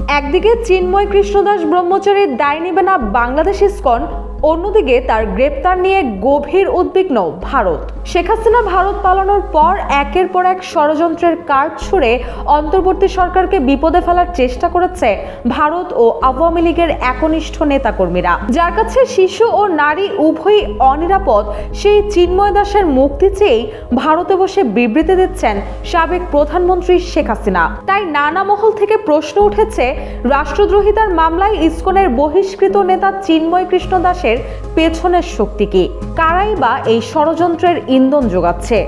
একদিকে চিন্ময় কৃষ্ণদাস ব্রহ্মচারীর দায় নেবে না বাংলাদেশ ইসকন, অন্যদিকে তার গ্রেপ্তার নিয়ে গভীর উদ্বিগ্ন ভারত। শেখ হাসিনা ভারত পালানোর পর একের পর এক ষড়যন্ত্রের কার্ড ছুড়ে অন্তর্বর্তী সরকারকে বিপদে ফেলার চেষ্টা করেছে ভারত ও আওয়ামী লীগের একনিষ্ঠ নেতাকর্মীরা, যার কাছে শিশু ও নারী উভয়ই অনিরাপদ। সেই চিন্ময় দাসের মুক্তি চেয়েই ভারতে বসে বিবৃতি দিচ্ছেন সাবেক প্রধানমন্ত্রী শেখ হাসিনা। তাই নানা মহল থেকে প্রশ্ন উঠেছে, রাষ্ট্রদ্রোহিতার মামলায় ইসকনের বহিষ্কৃত নেতা চিন্ময় কৃষ্ণ দাসের পেছনের শক্তি কি? কারাই বা এই ষড়যন্ত্রের ইন্ধন যোগাচ্ছে?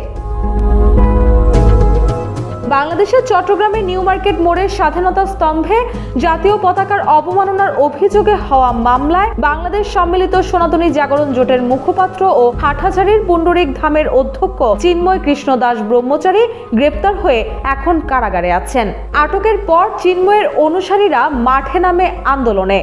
বাংলাদেশের চট্টগ্রামে নিউ মার্কেট মোড়ের স্বাধীনতা স্তম্ভে জাতীয় পতাকার অবমাননার অভিযোগে হওয়া মামলায় বাংলাদেশ সম্মিলিত সনাতনী জাগরণ জোটের মুখপাত্র ও হাটহাজারীর পুণ্ডরিক ধামের অধ্যক্ষ চিন্ময় কৃষ্ণ দাস ব্রহ্মচারী গ্রেপ্তার হয়ে এখন কারাগারে আছেন। আটকের পর চিন্ময়ের অনুসারীরা মাঠে নামে আন্দোলনে।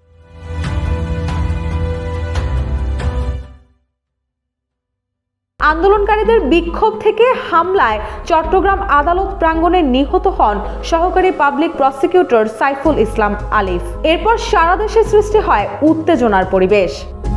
আন্দোলনকারীদের বিক্ষোভ থেকে হামলায় চট্টগ্রাম আদালত প্রাঙ্গণে নিহত হন সহকারী পাবলিক প্রসিকিউটর সাইফুল ইসলাম আলিফ। এরপর সারা দেশে সৃষ্টি হয় উত্তেজনার পরিবেশ।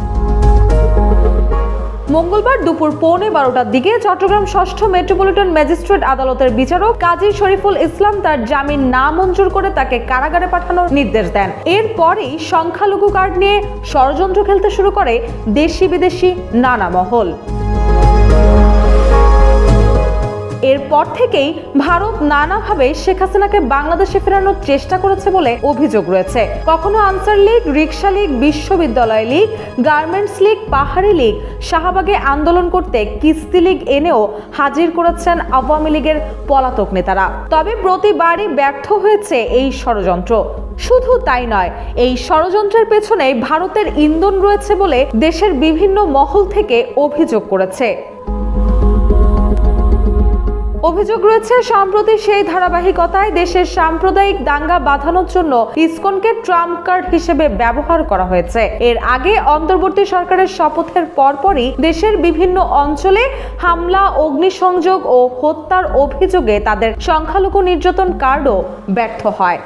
মঙ্গলবার দুপুর 11:15টার দিকে চট্টগ্রাম ৬ষ্ঠ মেট্রোপলিটন ম্যাজিস্ট্রেট আদালতের বিচারক কাজী শরীফুল ইসলাম তার জামিন না মঞ্জুর করে তাকে কারাগারে পাঠানোর নির্দেশ দেন। এরপরই সংখ্যালঘু কার্ড নিয়ে ষড়যন্ত্র খেলতে শুরু করে দেশি বিদেশি নানা মহল। এরপর থেকেই ভারত নানাভাবে শেখ হাসিনাকে বাংলাদেশে ফেরানোর চেষ্টা করেছে বলে অভিযোগ রয়েছে। কখনো আনসার লীগ, রিকশা লীগ, বিশ্ববিদ্যালয় লীগ, গার্মেন্টস লীগ, পাহাড়ি লীগ, শাহবাগে আন্দোলন করতে কিস্তি লীগ এনেও হাজির করেছেন আওয়ামী লীগের পলাতক নেতারা। তবে প্রতিবারই ব্যর্থ হয়েছে এই ষড়যন্ত্র। শুধু তাই নয়, এই ষড়যন্ত্রের পেছনে ভারতের ইন্ধন রয়েছে বলে দেশের বিভিন্ন মহল থেকে অভিযোগ করেছে। অভিযোগ রয়েছে, সম্প্রতি সেই ধারাবাহিকতায় দেশের সাম্প্রদায়িক দাঙ্গা বাঁধানোর জন্য ইসকনকে ট্রাম্প কার্ড হিসেবে ব্যবহার করা হয়েছে। এর আগে অন্তর্বর্তী সরকারের শপথের পরপরই দেশের বিভিন্ন অঞ্চলে হামলা, অগ্নিসংযোগ ও হত্যার অভিযোগে তাদের সংখ্যালঘু নির্যাতন কার্ডও ব্যর্থ হয়।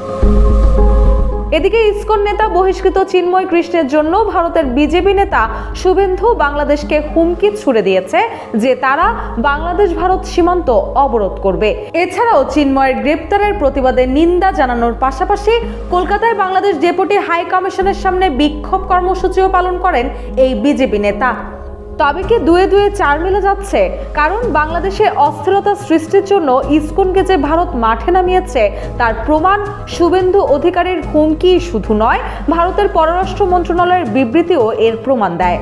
এদিকে ইসকন নেতা বহিষ্কৃত চিন্ময় কৃষ্ণের জন্য ভারতের বিজেপি নেতা শুভেন্দু বাংলাদেশকে হুমকি ছুড়ে দিয়েছে যে তারা বাংলাদেশ ভারত সীমান্ত অবরোধ করবে। এছাড়াও চিন্ময়ের গ্রেপ্তারের প্রতিবাদে নিন্দা জানানোর পাশাপাশি কলকাতায় বাংলাদেশ ডেপুটি হাই কমিশনের সামনে বিক্ষোভ কর্মসূচিও পালন করেন এই বিজেপি নেতা। তবে কি দুয়ে দুয়ে চার মিলে যাচ্ছে? কারণ বাংলাদেশে অস্থিরতা সৃষ্টির জন্য ইসকনকে যে ভারত মাঠে নামিয়েছে তার প্রমাণ শুভেন্দু অধিকারীর হুমকি শুধু নয়, ভারতের পররাষ্ট্র মন্ত্রণালয়ের বিবৃতিও এর প্রমাণ দেয়।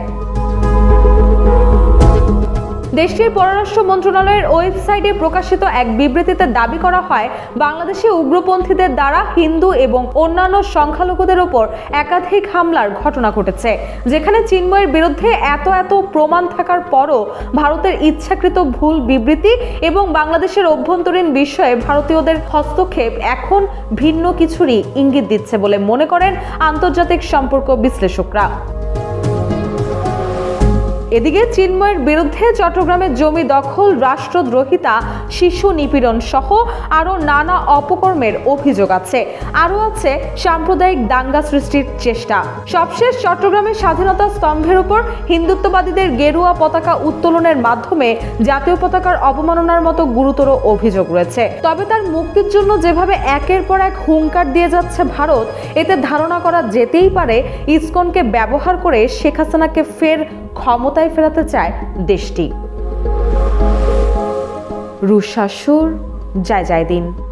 দেশটির পররাষ্ট্র মন্ত্রণালয়ের ওয়েবসাইটে প্রকাশিত এক বিবৃতিতে দাবি করা হয়, বাংলাদেশে উগ্রপন্থীদের দ্বারা হিন্দু এবং অন্যান্য সংখ্যালঘুদের ওপর একাধিক হামলার ঘটনা ঘটেছে, যেখানে চিন্ময়ের বিরুদ্ধে এত প্রমাণ থাকার পরও ভারতের ইচ্ছাকৃত ভুল বিবৃতি এবং বাংলাদেশের অভ্যন্তরীণ বিষয়ে ভারতীয়দের হস্তক্ষেপ এখন ভিন্ন কিছুরই ইঙ্গিত দিচ্ছে বলে মনে করেন আন্তর্জাতিক সম্পর্ক বিশ্লেষকরা। এদিকে চিন্ময়ের বিরুদ্ধে চট্টগ্রামের জমি দখল, রাষ্ট্রদ্রোহিতা, শিশু নিপীড়ন সহ আরও নানা অপকর্মের অভিযোগ আছে। আরও আছে সাম্প্রদায়িক দাঙ্গা সৃষ্টির চেষ্টা। সবশেষ চট্টগ্রামের স্বাধীনতা স্তম্ভের উপর হিন্দুত্ববাদীদের গেরুয়া পতাকা উত্তোলনের মাধ্যমে জাতীয় পতাকার অবমাননার মতো গুরুতর অভিযোগ রয়েছে। তবে তার মুক্তির জন্য যেভাবে একের পর এক হুঙ্কার দিয়ে যাচ্ছে ভারত, এতে ধারণা করা যেতেই পারে ইসকনকে ব্যবহার করে শেখ হাসিনাকে ফের ক্ষমতায় ফেরাতে চায় দেশটি। রুশাসুর, জয় জয় দিন।